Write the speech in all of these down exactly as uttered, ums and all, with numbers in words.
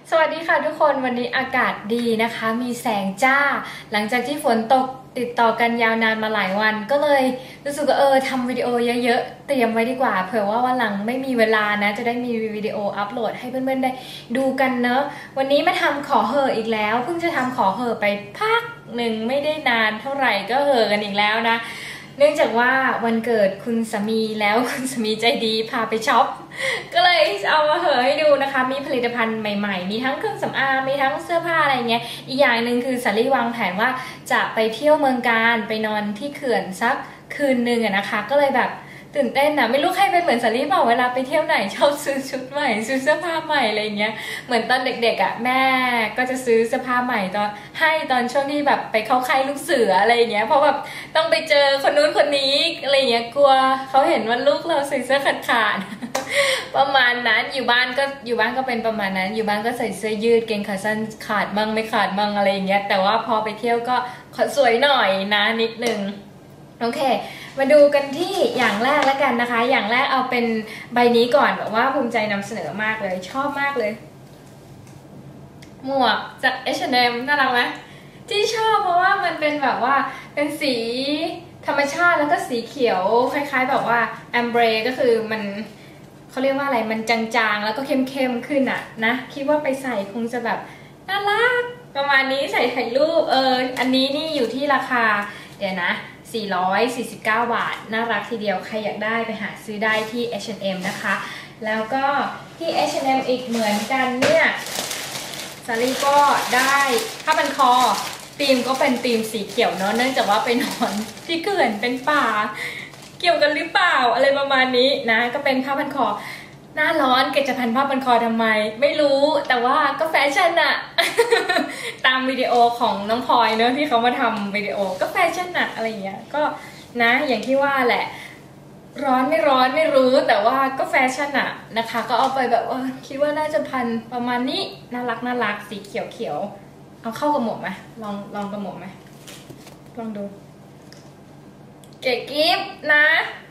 สวัสดีค่ะทุกคนวันนี้อากาศดีนะคะมีแสงจ้าหลังจากที่ฝนตกติดต่อกันยาวนานมาหลายวันก็เลยรู้สึกว่าเออทำวิดีโอเยอะๆเตรียมไว้ดีกว่าเผื่อว่าวันหลังไม่มีเวลานะจะได้มีวิดีโออัปโหลดให้เพื่อนๆได้ดูกันเนอะวันนี้มาทำขอเหอะอีกแล้วเพิ่งจะทำขอเหอะไปพักหนึ่งไม่ได้นานเท่าไหร่ก็เหอะกันอีกแล้วนะเนื่องจากว่าวันเกิดคุณสามีแล้วคุณสามีใจดีพาไปช็อปก็เลยเอามาเหอะให้ดูนะคะมีผลิตภัณฑ์ใหม่ๆมีทั้งเครื่องสำอางมีทั้งเสื้อผ้าอะไรเงี้ยอีกอย่างหนึ่งคือสาลี่วางแผนว่าจะไปเที่ยวเมืองการไปนอนที่เขื่อนสักคืนหนึ่งอะนะคะก็เลยแบบตื่นเต้นนะไม่รู้ใครเป็นเหมือนสาลี่เปล่าเวลาไปเที่ยวไหนชอบซื้อชุดใหม่ซื้อเสื้อผ้าใหม่อะไรเงี้ยเหมือนตอนเด็กๆอ่ะแม่ก็จะซื้อเสื้อผ้าใหม่ตอนให้ตอนช่วงที่แบบไปเข้าค่ายลูกเสืออะไรเงี้ยเพราะแบบต้องไปเจอคนนู้นคนนี้อะไรเงี้ยกลัวเขาเห็นว่าลูกเราใส่เสื้อขาดขาดประมาณนั้นอยู่บ้านก็อยู่บ้านก็เป็นประมาณนั้นอยู่บ้านก็ใส่เสื้อยืดเกงขาสั้นขาดมั่งไม่ขาดมั่งอะไรเงี้ยแต่ว่าพอไปเที่ยวก็ขอสวยหน่อยนะนิดนึงโอเคมาดูกันที่อย่างแรกแล้วกันนะคะอย่างแรกเอาเป็นใบนี้ก่อนแบบว่าภูมิใจนำเสนอมากเลยชอบมากเลยหมวกจาก เอช แอนด์ เอ็ม น่ารักไหมที่ชอบเพราะว่ามันเป็นแบบว่าเป็นสีธรรมชาติแล้วก็สีเขียวคล้ายๆแบบว่าแอมเบรก็คือมันเขาเรียกว่าอะไรมันจางๆแล้วก็เข้มๆขึ้นอะนะคิดว่าไปใส่คงจะแบบน่ารักประมาณนี้ใส่ถ่ายรูปเอออันนี้นี่อยู่ที่ราคาเดี๋ยวนะสี่ร้อยสี่สิบเก้า บาทน่ารักทีเดียวใครอยากได้ไปหาซื้อได้ที่ เอช แอนด์ เอ็ม นะคะแล้วก็ที่ เอช แอนด์ เอ็ม อีกเหมือนกันเนี่ยซารีก็ได้ผ้าพันคอธีมก็เป็นธีมสีเขียวเนาะเนื่องจากว่าไปนอนที่เขื่อนเป็นป่าเกี่ยวกันหรือเปล่าอะไรประมาณนี้นะก็เป็นผ้าพันคอหน้าร้อนเกจะพันผ้าพันคอทำไมไม่รู้แต่ว่าก็แฟชั่นอะ ตามวิดีโอของน้องพลอยเนอะที่เขามาทำวิดีโอก็แฟชั่นอะอะไรเงี้ยก็นะอย่างที่ว่าแหละร้อนไม่ร้อนไม่รู้แต่ว่าก็แฟชั่นอะนะคะก็เอาไปแบบว่าคิดว่าน่าจะพันประมาณนี้น่ารักน่ารักสีเขียวเขียวเอาเข้ากับหมวกไหมลองลองกับหมวกไหมลองดูเก๋กิ๊บนะ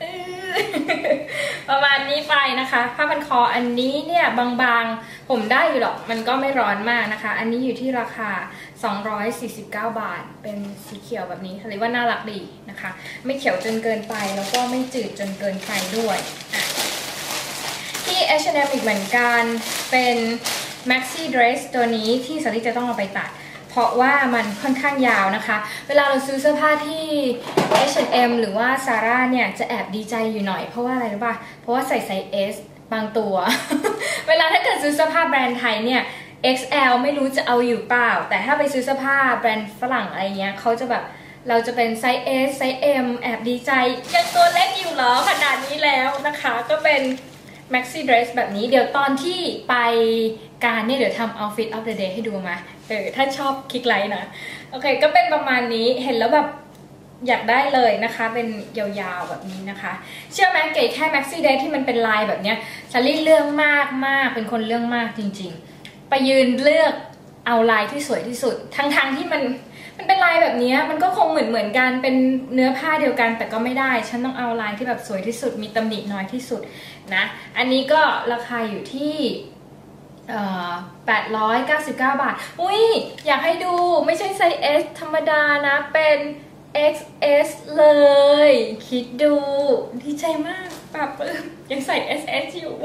ประมาณนี้ไปนะคะผ้าพันคออันนี้เนี่ยบางๆผมได้อยู่หรอกมันก็ไม่ร้อนมากนะคะอันนี้อยู่ที่ราคาสองร้อยสี่สิบเก้า บาทเป็นสีเขียวแบบนี้เรียกว่าน่ารักดีนะคะไม่เขียวจนเกินไปแล้วก็ไม่จืดจนเกินไปด้วยที่ เอช แอนด์ เอ็ม อีกเหมือนกันเป็น Maxi Dress ตัวนี้ที่สาริจะต้องเอาไปตัดเพราะว่ามันค่อนข้างยาวนะคะเวลาเราซื้อเสื้อผ้าที่ เอช แอนด์ เอ็ม หรือว่า Zara เนี่ยจะแอบดีใจอยู่หน่อยเพราะว่าอะไรรู้ป่ะเพราะว่าใส่ไซส์ S บางตัว เวลาถ้าเกิดซื้อเสื้อผ้าแบรนด์ไทยเนี่ย เอ็กซ์ แอล ไม่รู้จะเอาอยู่เปล่าแต่ถ้าไปซื้อเสื้อผ้าแบรนด์ฝรั่งอะไรเงี้ยเขาจะแบบเราจะเป็นไซส์ S ไซส์ M แอบดีใจยังตัวเล็กอยู่เหรอขนาดนี้แล้วนะคะก็เป็น Maxi Dress แบบนี้เดี๋ยวตอนที่ไปการเนี่ยเดี๋ยวทำ Outfit of the Day ให้ดูมาเออถ้าชอบคลิกไลค์นะโอเคก็เป็นประมาณนี้เห็นแล้วแบบอยากได้เลยนะคะเป็นยาวๆแบบนี้นะคะเชื่อไหมเก๋แค่ Maxi Dress ที่มันเป็นลายแบบเนี้ยซารี่เรื่องมากมากเป็นคนเรื่องมากจริงๆไปยืนเลือกเอาลายที่สวยที่สุดทั้งๆที่มันมันเป็นลายแบบนี้มันก็คงเหมือนเหมือนกันเป็นเนื้อผ้าเดียวกันแต่ก็ไม่ได้ฉันต้องเอาลายที่แบบสวยที่สุดมีตำหนิน้อยที่สุดนะอันนี้ก็ราคาอยู่ที่แปดร้อยเก้าสิบเก้า บาทอุ้ยอยากให้ดูไม่ใช่ไซส์ S ธรรมดานะเป็น เอ็กซ์ เอส เลยคิดดูดีใจมากปรับยังใส่ เอส เอส อยู่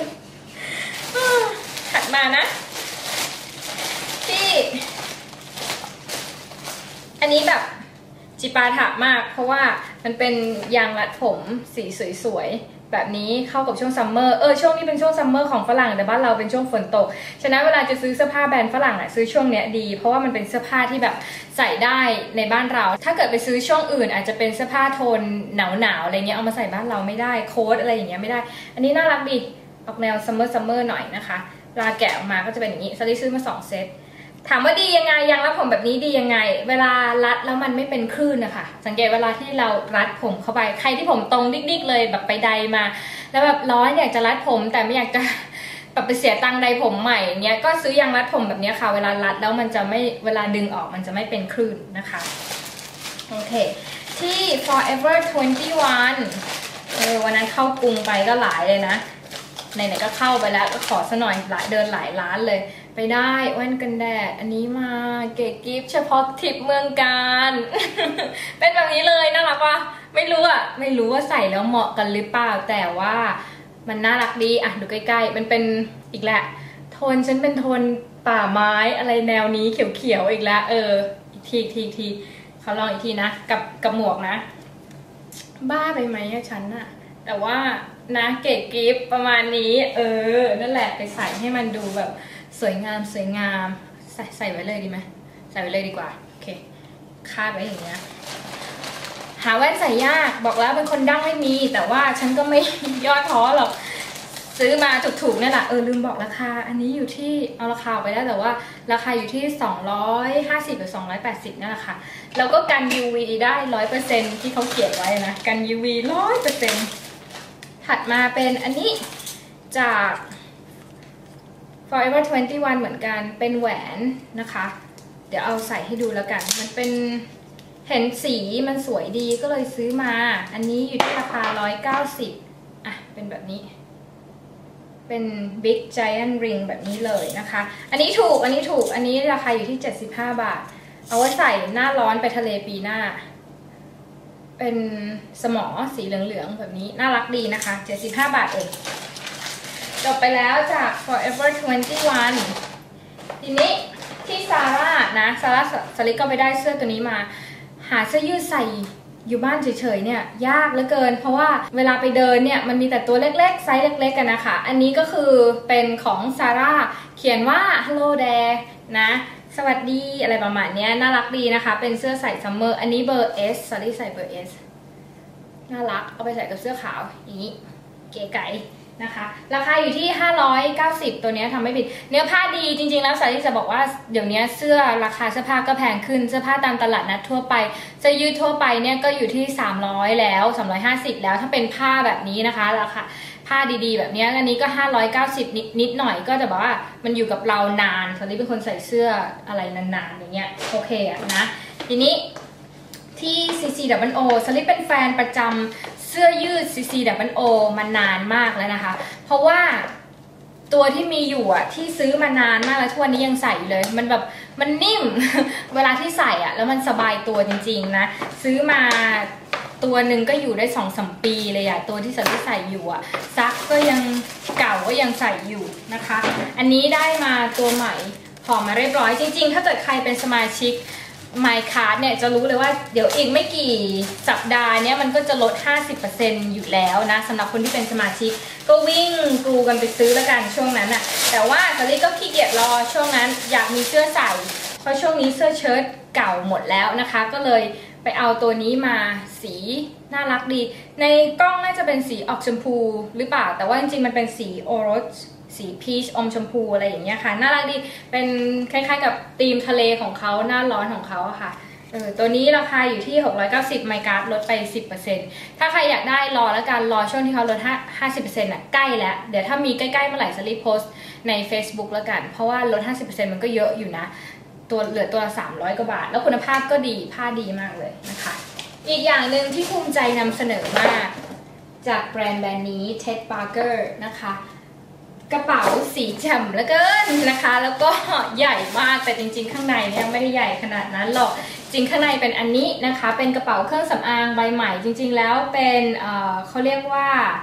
ถัดมานะที่อันนี้แบบจิปาถะมากเพราะว่ามันเป็นยางรัดผมสีสวยๆแบบนี้เข้ากับช่วงซัมเมอร์เออช่วงนี้เป็นช่วงซัมเมอร์ของฝรั่งแต่บ้านเราเป็นช่วงฝนตกฉะนั้นเวลาจะซื้อเสื้อผ้าแบรนด์ฝรั่งอ่ะซื้อช่วงเนี้ยดีเพราะว่ามันเป็นเสื้อผ้าที่แบบใส่ได้ในบ้านเราถ้าเกิดไปซื้อช่วงอื่นอาจจะเป็นเสื้อผ้าโทนหนาวๆอะไรเงี้ยเอามาใส่บ้านเราไม่ได้โค้ทอะไรอย่างเงี้ยไม่ได้อันนี้น่ารักดีออกแนวซัมเมอร์ซัมเมอร์หน่อยนะคะเวลาแกะออกมาก็จะเป็นอย่างนี้ซารี่ซื้อมาสองเซตถามว่าดียังไงยางรัดผมแบบนี้ดียังไงเวลารัดแล้วมันไม่เป็นคลื่นนะคะสังเกตเวลาที่เรารัดผมเข้าไปใครที่ผมตรงดิ๊กๆเลยแบบไปใดมาแล้วแบบร้อนอยากจะรัดผมแต่ไม่อยากจะแบบไปเสียตังค์ใดผมใหม่เนี้ยก็ซื้อยางรัดผมแบบนี้ค่ะเวลารัดแล้วมันจะไม่เวลาดึงออกมันจะไม่เป็นคลื่นนะคะโอเคที่ Forever ยี่สิบเอ็ดเออวันนั้นเข้ากรุงไปก็หลายเลยนะไหนๆก็เข้าไปแล้วก็ขอซะหน่อยหลายเดินหลายร้านเลยไปได้แว่นกันแดดอันนี้มาเก๋กิฟต์เฉพาะทริปเมืองการ เป็นแบบนี้เลยน่ารักปะไม่รู้อะไม่รู้ว่าใส่แล้วเหมาะกันหรือเปล่าแต่ว่ามันน่ารักดีอะดูใกล้ๆมันเป็นอีกแหละโทนฉันเป็นโทนป่าไม้อะไรแนวนี้เขียวๆอีกแล้วเอออีกทีทีทีเขาลองอีกทีนะกับกับหมวกนะบ้าไปไหมอะฉันอะแต่ว่านะเก๋กิฟต์ประมาณนี้เออนั่นแหละไปใส่ให้มันดูแบบสวยงามสวยงามใส่ใส่ไว้เลยดีไหมใส่ไว้เลยดีกว่าโอเคคาดไว้อย่างเงี้ยหาแว่นใส่ยากบอกแล้วเป็นคนดั้งไม่มีแต่ว่าฉันก็ไม่ย่อท้อหรอกซื้อมาถูกๆนี่แหละเออลืมบอกราคาอันนี้อยู่ที่เอาราคาไปแล้วแต่ว่าราคาอยู่ที่สองร้อยห้าสิบหรือสองร้อยแปดสิบนั่นแหละค่ะแล้วก็กัน ยู วี ได้ ร้อยเปอร์เซ็นต์ ที่เขาเขียนไว้นะกัน ยู วี ร้อยเปอร์เซ็นต์ ถัดมาเป็นอันนี้จาก Forever ยี่สิบเอ็ด เหมือนกันเป็นแหวนนะคะเดี๋ยวเอาใส่ให้ดูแล้วกันมันเป็นเห็นสีมันสวยดีก็เลยซื้อมาอันนี้อยู่ที่ราคาหนึ่งร้อยเก้าสิบอ่ะเป็นแบบนี้เป็น Big Giant Ring แบบนี้เลยนะคะอันนี้ถูกอันนี้ถูกอันนี้ราคาอยู่ที่เจ็ดสิบห้าบาทเอาไว้ใส่หน้าร้อนไปทะเลปีหน้าเป็นสมอสีเหลืองๆแบบนี้น่ารักดีนะคะเจ็ดสิบห้าบาทเองจบไปแล้วจาก Forever ยี่สิบเอ็ด ทีนี้ที่ซาร่านะซาร่าสลิกก็ไปได้เสื้อตัวนี้มาหาเสื้อยืดใส่อยู่บ้านเฉยๆเนี่ยยากเหลือเกินเพราะว่าเวลาไปเดินเนี่ยมันมีแต่ตัวเล็กๆไซส์เล็กๆกันนะคะอันนี้ก็คือเป็นของซาร่าเขียนว่า Hello there นะสวัสดีอะไรประมาณนี้น่ารักดีนะคะเป็นเสื้อใส่ซัมเมอร์อันนี้เบอร์ S ซารี่ใส่เบอร์ S น่ารักเอาไปใส่กับเสื้อขาวอย่างนี้เก๋ไก๋นะคะราคาอยู่ที่ห้าร้อยเก้าสิบตัวนี้ทำไม่ผิดเนื้อผ้าดีจริงๆแล้วสาลี่จะบอกว่าเดี๋ยวนี้เสื้อราคาเสื้อผ้าก็แพงขึ้นเสื้อผ้าตามตลาดนัดทั่วไปเสื้อยืดทั่วไปเนี่ยก็อยู่ที่สามร้อยแล้วสามร้อยห้าสิบแล้วถ้าเป็นผ้าแบบนี้นะคะราคาผ้าดีๆแบบนี้อันนี้ก็ห้าร้อยเก้าสิบนิดนิดหน่อยก็จะบอกว่ามันอยู่กับเรานานสาลี่เป็นคนใส่เสื้ออะไรนานๆอย่างเงี้ยโอเคอะนะทีนี้ที่ ซี ซี ดับเบิล โอ สลิปเป็นแฟนประจำเสื้อยืด ซี ซี ดับเบิล โอ มานานมากแล้วนะคะเพราะว่าตัวที่มีอยู่อะที่ซื้อมานานมากแล้วทุกวันนี้ยังใส่เลยมันแบบมันนิ่ม เวลาที่ใส่อะแล้วมันสบายตัวจริงๆนะซื้อมาตัวหนึ่งก็อยู่ได้สองสามปีเลยอะตัวที่สลิปใส่อยู่อะซักก็ยังเก่าก็ยังใส่อยู่นะคะอันนี้ได้มาตัวใหม่ห่อมาเรียบร้อยจริงๆถ้าเกิดใครเป็นสมาชิกMy Card เนี่ยจะรู้เลยว่าเดี๋ยวอีกไม่กี่สัปดาห์เนี้ยมันก็จะลด ห้าสิบเปอร์เซ็นต์ อยู่แล้วนะสำหรับคนที่เป็นสมาชิกก็วิ่งกรูกันไปซื้อแล้วกันช่วงนั้นอะแต่ว่าสาลี่ก็ขี้เกียจรอช่วงนั้นอยากมีเสื้อใส่เพราะช่วงนี้เสื้อเชิ้ตเก่าหมดแล้วนะคะก็เลยไปเอาตัวนี้มาสีน่ารักดีในกล้องน่าจะเป็นสีออกชมพูหรือเปล่าแต่ว่าจริงๆมันเป็นสีโอรสสีพีชอมชมพูอะไรอย่างเงี้ยค่ะน่ารักดีเป็นคล้ายๆกับธีมทะเลของเขาหน้าร้อนของเขาค่ะเออตัวนี้ราคาอยู่ที่หกร้อยเก้าสิบ My Card ลดไป สิบเปอร์เซ็นต์ ถ้าใครอยากได้รอแล้วกันรอช่วงที่เขาลดห้าสิบเปอร์เซ็นต์ อ่ะใกล้แล้วเดี๋ยวถ้ามีใกล้ๆเมื่อไหร่จะรีบโพสต์ใน Facebook แล้วกันเพราะว่าลด ห้าสิบเปอร์เซ็นต์ มันก็เยอะอยู่นะตัวเหลือตัวสามร้อยกว่าบาทแล้วคุณภาพก็ดีผ้าดีมากเลยนะคะอีกอย่างหนึ่งที่ภูมิใจนำเสนอมากจากแบรนด์แบรนด์นี้ Ted Baker นะคะกระเป๋าสีแจ่มเหลือเกินนะคะแล้วก็ใหญ่มากแต่จริงๆข้างในเนี่ยไม่ได้ใหญ่ขนาดนั้นหรอกจริงข้างในเป็นอันนี้นะคะเป็นกระเป๋าเครื่องสำอางใบใหม่จริงๆแล้วเป็นเอ่อเขาเรียกว่า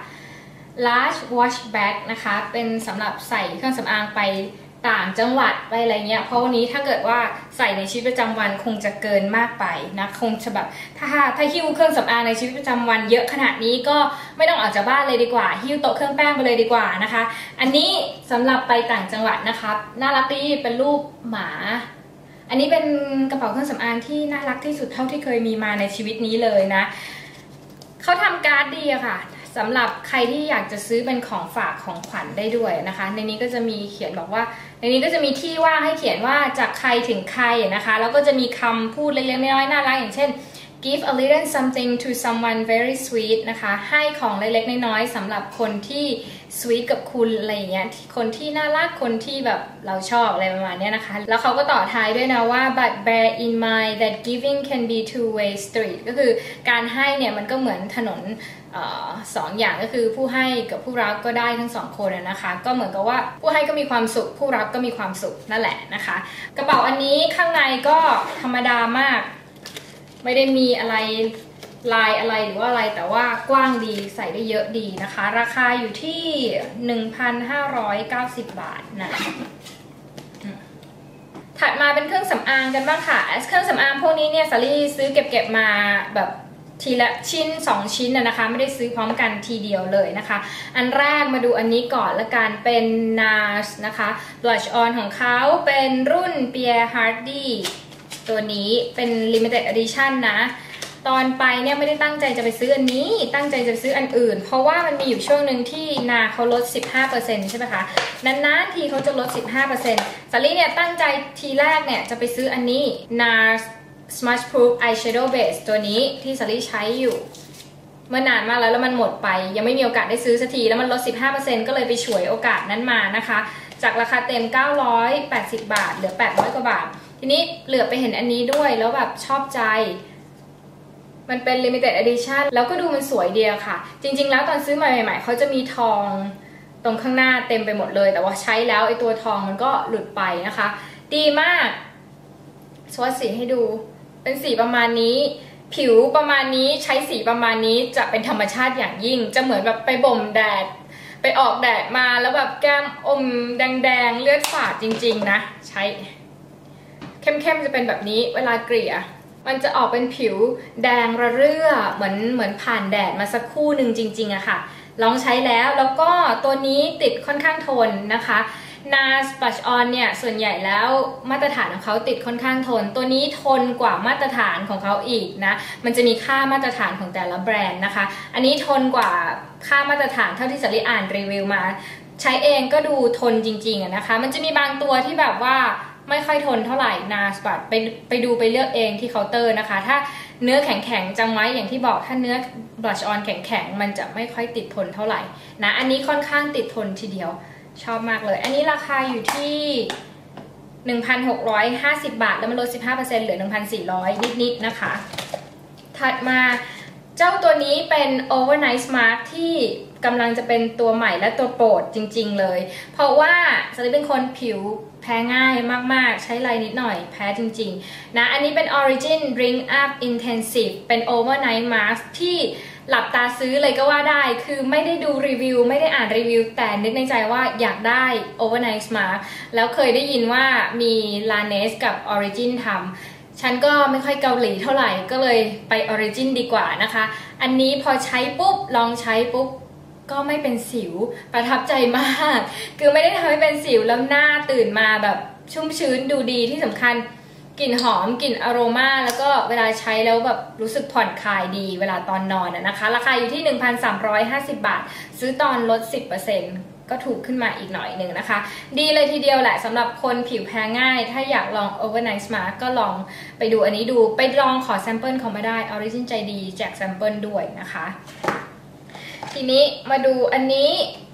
large wash bag นะคะเป็นสำหรับใส่เครื่องสำอางไปต่างจังหวัดไปอะไรเงี้ยเพราะวันนี้ถ้าเกิดว่าใส่ในชีวิตประจำวันคงจะเกินมากไปนะคงจะแบบถ้าถ้าหิ้วเครื่องสำอางในชีวิตประจำวันเยอะขนาดนี้ก็ไม่ต้องออกจากบ้านเลยดีกว่าหิ้วโต๊ะเครื่องแป้งไปเลยดีกว่านะคะอันนี้สำหรับไปต่างจังหวัดนะคะน่ารักดีเป็นรูปหมาอันนี้เป็นกระเป๋าเครื่องสำอางที่น่ารักที่สุดเท่าที่เคยมีมาในชีวิตนี้เลยนะเขาทำการ์ดดีอะค่ะสำหรับใครที่อยากจะซื้อเป็นของฝากของขวัญได้ด้วยนะคะในนี้ก็จะมีเขียนบอกว่าในนี้ก็จะมีที่ว่างให้เขียนว่าจากใครถึงใครนะคะแล้วก็จะมีคำพูดเล็กๆน้อยๆน่ารักอย่างเช่น give a little something to someone very sweet นะคะให้ของเล็กๆน้อยๆสำหรับคนที่สวีทกับคุณอะไรอย่างเงี้ยคนที่น่ารักคนที่แบบเราชอบอะไรประมาณนี้นะคะแล้วเขาก็ต่อท้ายด้วยนะว่า but bear in mind that giving can be two way street ก็คือการให้เนี่ยมันก็เหมือนถนนออสองอย่างก็คือผู้ให้กับผู้รับก็ได้ทั้งสองคนนะคะก็เหมือนกับว่าผู้ให้ก็มีความสุขผู้รับก็มีความสุขนั่นแหละนะคะกระเป๋าอันนี้ข้างในก็ธรรมดามากไม่ได้มีอะไรลายอะไรหรือว่าอะไรแต่ว่ากว้างดีใส่ได้เยอะดีนะคะราคาอยู่ที่ หนึ่งพันห้าร้อยเก้าสิบ บาทนะถัดมาเป็นเครื่องสำอางกันบ้างค่ะเครื่องสำอางพวกนี้เนี่ยสาลี่ซื้อเก็บๆมาแบบทีละชิ้นสองชิ้นนะคะไม่ได้ซื้อพร้อมกันทีเดียวเลยนะคะอันแรกมาดูอันนี้ก่อนละกันเป็น นาร นะคะ Blush On ของเขาเป็นรุ่น Pierre Hardy ตัวนี้เป็น Limited Edition นะตอนไปเนี่ยไม่ได้ตั้งใจจะไปซื้ออันนี้ตั้งใจจะไปซื้ออันอื่นเพราะว่ามันมีอยู่ช่วงหนึ่งที่นาเขาลด สิบห้าเปอร์เซ็นต์ ใช่ไหมคะนานๆทีเขาจะลด สิบห้าเปอร์เซ็นต์ สาลี่เนี่ยตั้งใจทีแรกเนี่ยจะไปซื้ออันนี้ นาร Smudge Proof Eyeshadow Base ตัวนี้ที่สาลี่ใช้อยู่เมื่อนานมากแล้วแล้วมันหมดไปยังไม่มีโอกาสได้ซื้อสักทีแล้วมันลด สิบห้าเปอร์เซ็นต์ ก็เลยไปฉวยโอกาสนั้นมานะคะจากราคาเต็มเก้าร้อยแปดสิบบาทเหลือแปดร้อยกว่าบาททีนี้เหลือไปเห็นอันนี้ด้วยแล้วแบบชอบใจมันเป็น limited edition แล้วก็ดูมันสวยดีอะค่ะจริงๆแล้วตอนซื้อมาใหม่ๆเขาจะมีทองตรงข้างหน้าเต็มไปหมดเลยแต่ว่าใช้แล้วไอ้ตัวทองมันก็หลุดไปนะคะดีมากสวัสดีให้ดูเป็นสีประมาณนี้ผิวประมาณนี้ใช้สีประมาณนี้จะเป็นธรรมชาติอย่างยิ่งจะเหมือนแบบไปบ่มแดดไปออกแดดมาแล้วแบบแก้มอมแดงๆเลือดฝาดจริงๆนะใช้เข้มๆจะเป็นแบบนี้เวลาเกลี่ยมันจะออกเป็นผิวแดงระเรื่อเหมือนเหมือนผ่านแดดมาสักครู่หนึ่งจริงๆอะค่ะลองใช้แล้วแล้วก็ตัวนี้ติดค่อนข้างทนนะคะ นาร Blush On เนี่ยส่วนใหญ่แล้วมาตรฐานของเขาติดค่อนข้างทนตัวนี้ทนกว่ามาตรฐานของเขาอีกนะมันจะมีค่ามาตรฐานของแต่ละแบรนด์นะคะอันนี้ทนกว่าค่ามาตรฐานเท่าที่สาลี่อ่านรีวิวมาใช้เองก็ดูทนจริงๆอะนะคะมันจะมีบางตัวที่แบบว่าไม่ค่อยทนเท่าไหร่ นาร Blush ไปไปดูไปเลือกเองที่เคาน์เตอร์นะคะถ้าเนื้อแข็งๆจำไว้อย่างที่บอกถ้าเนื้อ Blush On แข็งๆมันจะไม่ค่อยติดทนเท่าไหร่นะอันนี้ค่อนข้างติดทนทีเดียวชอบมากเลยอันนี้ราคาอยู่ที่ หนึ่งพันหกร้อยห้าสิบ บาทแล้วมันลด สิบห้าเปอร์เซ็นต์ เหลือ หนึ่งพันสี่ร้อย นิดๆนะคะถัดมาเจ้าตัวนี้เป็น Overnight Smart ที่กำลังจะเป็นตัวใหม่และตัวโปรดจริงๆเลยเพราะว่าสาลี่เป็นคนผิวแพ้ง่ายมากๆใช้ไลน์นิดหน่อยแพ้จริงๆนะอันนี้เป็น Origin Ring Up Intensive เป็น Overnight Mask ที่หลับตาซื้อเลยก็ว่าได้คือไม่ได้ดูรีวิวไม่ได้อ่านรีวิวแต่นึกในใจว่าอยากได้ Overnight Mask แล้วเคยได้ยินว่ามี Laneige กับ Origin ทำฉันก็ไม่ค่อยเกาหลีเท่าไหร่ก็เลยไป Origin ดีกว่านะคะอันนี้พอใช้ปุ๊บลองใช้ปุ๊บก็ไม่เป็นสิวประทับใจมากคือไม่ได้ทำให้เป็นสิวแล้วหน้าตื่นมาแบบชุ่มชื้นดูดีที่สำคัญกลิ่นหอมกลิ่นอโรมาแล้วก็เวลาใช้แล้วแบบรู้สึกผ่อนคลายดีเวลาตอนนอนนะคะราคาอยู่ที่ หนึ่งพันสามร้อยห้าสิบ บาทซื้อตอนลด สิบเปอร์เซ็นต์ ก็ถูกขึ้นมาอีกหน่อยหนึ่งนะคะดีเลยทีเดียวแหละสำหรับคนผิวแพ้ง่ายถ้าอยากลอง Overnight Smart ก็ลองไปดูอันนี้ดูไปลองขอแซมเปิลเขามาได้ Origin ใจดีแจกแซมเปิลด้วยนะคะทีนี้มาดูอันนี้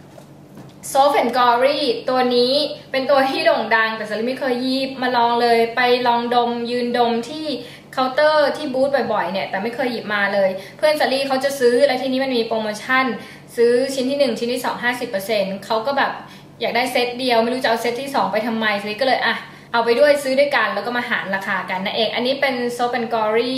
Soft and Glory ตัวนี้เป็นตัวที่โด่งดังแต่สาลี่ไม่เคยยีบมาลองเลยไปลองดมยืนดมที่เคาน์เตอร์ที่บูธบ่อยๆเนี่ยแต่ไม่เคยหยิบมาเลยเพื่อนสาลี่เขาจะซื้อแล้วทีนี้มันมีโปรโมชั่นซื้อชิ้นที่หนึ่งชิ้นที่สอง ห้าสิบเปอร์เซ็นต์ เขาก็แบบอยากได้เซตเดียวไม่รู้จะเอาเซตที่สองไปทำไมสาลี่ก็เลยอ่ะเอาไปด้วยซื้อด้วยกันแล้วก็มาหารราคากันนั่นเองอันนี้เป็น Soft and Glory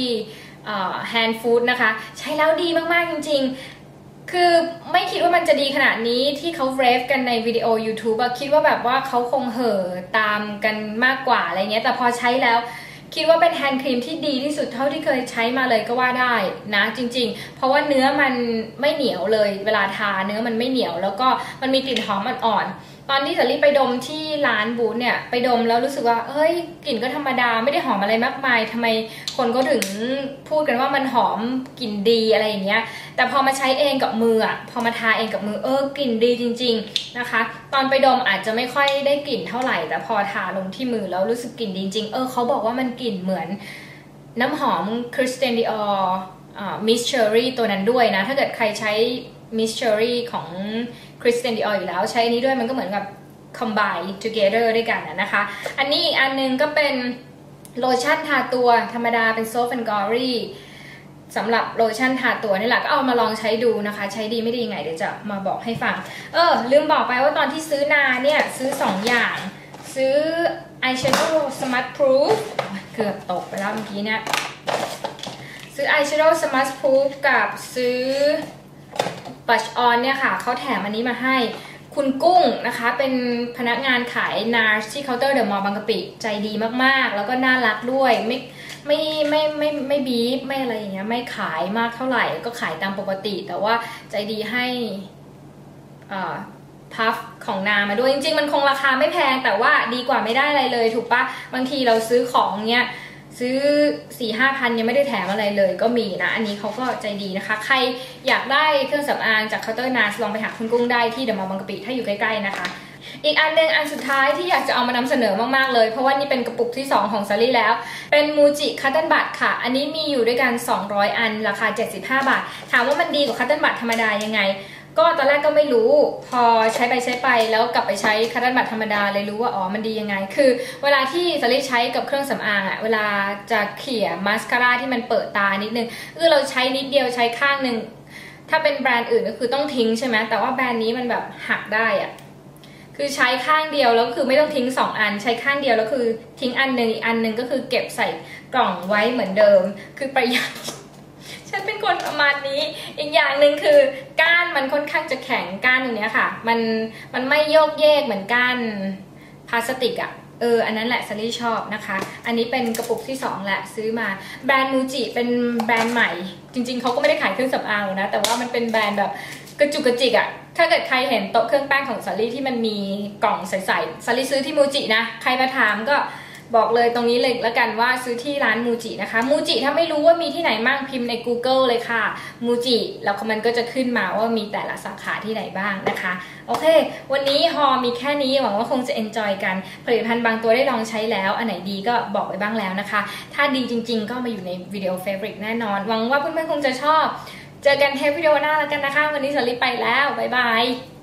Hand Food นะคะใช้แล้วดีมากๆจริงๆคือไม่คิดว่ามันจะดีขนาดนี้ที่เขาเรฟกันในวิดีโอ YouTube อะคิดว่าแบบว่าเขาคงเห่อตามกันมากกว่าอะไรเงี้ยแต่พอใช้แล้วคิดว่าเป็นแฮนด์ครีมที่ดีที่สุดเท่าที่เคยใช้มาเลยก็ว่าได้นะจริงๆเพราะว่าเนื้อมันไม่เหนียวเลยเวลาทาเนื้อมันไม่เหนียวแล้วก็มันมีกลิ่นหอมอ่อนๆตอนที่สาลี่ไปดมที่ร้านบูธเนี่ยไปดมแล้วรู้สึกว่าเฮ้ยกลิ่นก็ธรรมดาไม่ได้หอมอะไรมากมายทำไมคนก็ถึงพูดกันว่ามันหอมกลิ่นดีอะไรอย่างเงี้ยแต่พอมาใช้เองกับมืออ่ะพอมาทาเองกับมือเออกลิ่นดีจริงๆนะคะตอนไปดมอาจจะไม่ค่อยได้กลิ่นเท่าไหร่แต่พอทาลงที่มือแล้วรู้สึกกลิ่นดีจริงเออเขาบอกว่ามันกลิ่นเหมือนน้ำหอม Christian Dior อ่า Miss Cherry ตัวนั้นด้วยนะถ้าเกิดใครใช้ Miss Cherry ของ Christian Dior อยู่แล้วใช้อันนี้ด้วยมันก็เหมือนกับ combine together ด้วยกันนะคะอันนี้อีกอันนึงก็เป็นโลชั่นทาตัวธรรมดาเป็น Soap and Glory สำหรับโลชั่นทาตัวนี่แหละก็เอามาลองใช้ดูนะคะใช้ดีไม่ดียังไงเดี๋ยวจะมาบอกให้ฟังเออลืมบอกไปว่าตอนที่ซื้อนาเนี่ยซื้อสองอย่างซื้อ eyeshadow smart proof เกือบตกไปแล้วเมื่อกี้เนี่ยซื้อ eyeshadow smart proof กับซื้อ blush on เนี่ยค่ะเขาแถมอันนี้มาให้คุณกุ้งนะคะเป็นพนักงานขาย นารส์ ที่เคาน์เตอร์เดอะมอลล์บางกะปิใจดีมากๆแล้วก็น่ารักด้วยไม่ไม่ไม่ไม่ไม่บีบไม่อะไรอย่างเงี้ยไม่ขายมากเท่าไหร่ก็ขายตามปกติแต่ว่าใจดีให้พัฟของนามาด้วยจริงๆมันคงราคาไม่แพงแต่ว่าดีกว่าไม่ได้อะไรเลยถูกปะบางทีเราซื้อของเนี้ยซื้อ สี่ห้าพันยังไม่ได้แถมอะไรเลยก็มีนะอันนี้เขาก็ใจดีนะคะใครอยากได้เครื่องสำอางจากเคาน์เตอร์นารส์ลองไปหาคุณกุ้งได้ที่เดอะมอลล์บางกะปิถ้าอยู่ใกล้ๆนะคะอีกอันหนึ่งอันสุดท้ายที่อยากจะเอามานำเสนอมากๆเลยเพราะว่านี่เป็นกระปุกที่สองของซารี่แล้วเป็นมูจิคัตเติ้ลบัตค่ะอันนี้มีอยู่ด้วยกันสองร้อยอันราคาเจ็ดสิบห้าบาทถามว่ามันดีกว่าคัตเติ้ลบัตธรรมดายังไงก็ตอนแรกก็ไม่รู้พอใช้ไปใช้ไปแล้วกลับไปใช้คัตเติ้ลบัตธรรมดาเลยรู้ว่าอ๋อมันดียังไงคือเวลาที่ซารี่ใช้กับเครื่องสำอางอะเวลาจะเขี่ยมาสคาร่าที่มันเปิดตานิดนึงคือเราใช้นิดเดียวใช้ข้างหนึ่งถ้าเป็นแบรนด์อื่นก็คือต้องทิ้งใช่ไหมแต่ว่าแบรนด์นี้มันแบบหักได้อะคือใช้ข้างเดียวแล้วคือไม่ต้องทิ้งสองอันใช้ข้างเดียวแล้วคือทิ้งอันหนึ่งอีกอันหนึ่งก็คือเก็บใส่กล่องไว้เหมือนเดิมคือประหยัดฉันเป็นคนประมาณนี้อีกอย่างหนึ่งคือก้านมันค่อนข้างจะแข็งก้านตรงนี้ค่ะมันมันไม่โยกเยกเหมือนก้านพลาสติกอะเอออันนั้นแหละซารี่ชอบนะคะอันนี้เป็นกระปุกที่สองแหละซื้อมาแบรนด์มูจิเป็นแบรนด์ใหม่จริงๆเขาก็ไม่ได้ขายเครื่องสำอางนะแต่ว่ามันเป็นแบรนด์แบบกระจุกกระจิกอะถ้าเกิดใครเห็นโต๊ะเครื่องแป้งของซารี่ที่มันมีกล่องใสๆซารี่ซื้อที่มูจินะใครมาถามก็บอกเลยตรงนี้เลยแล้วกันว่าซื้อที่ร้านมูจินะคะมูจิถ้าไม่รู้ว่ามีที่ไหนมั่งพิมพ์ใน Google เลยค่ะมูจิแล้วมันก็จะขึ้นมาว่ามีแต่ละสาขาที่ไหนบ้างนะคะโอเควันนี้ฮอมีแค่นี้หวังว่าคงจะ enjoy กันผลิตภัณฑ์บางตัวได้ลองใช้แล้วอันไหนดีก็บอกไปบ้างแล้วนะคะถ้าดีจริงๆก็มาอยู่ในวิดีโอ favorite แน่นอนหวังว่าเพื่อนๆคงจะชอบเจอกันเทปวิดีโอหน้าแล้วกันนะคะวันนี้สลิปไปแล้วบ๊ายบาย